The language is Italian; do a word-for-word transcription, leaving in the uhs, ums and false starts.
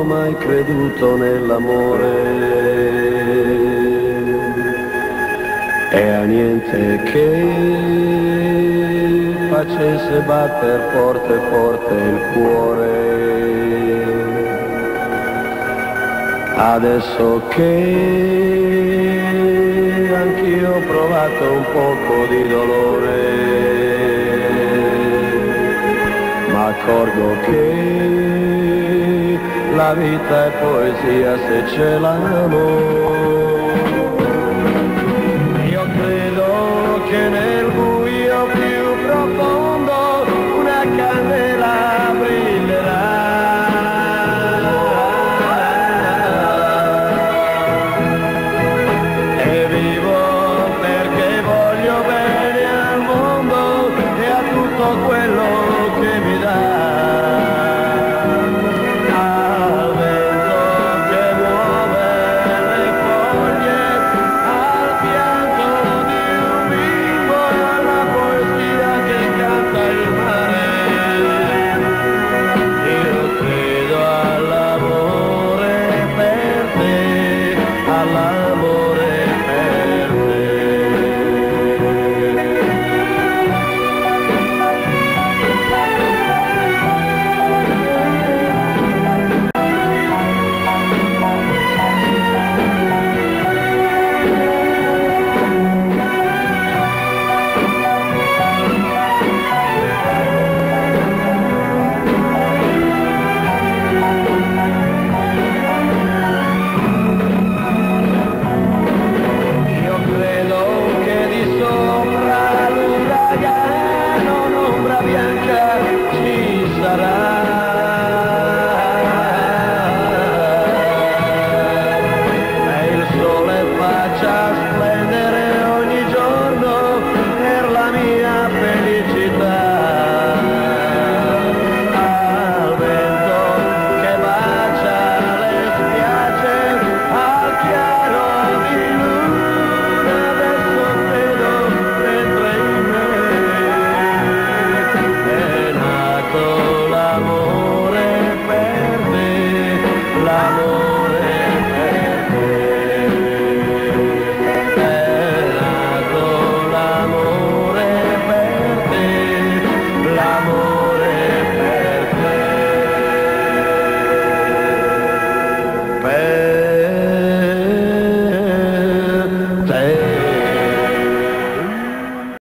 ho mai creduto nell'amore e a niente che facesse batter forte forte il cuore. Adesso che anch'io ho provato un poco di dolore, m'accorgo che la vita è poesia se c'è l'amore.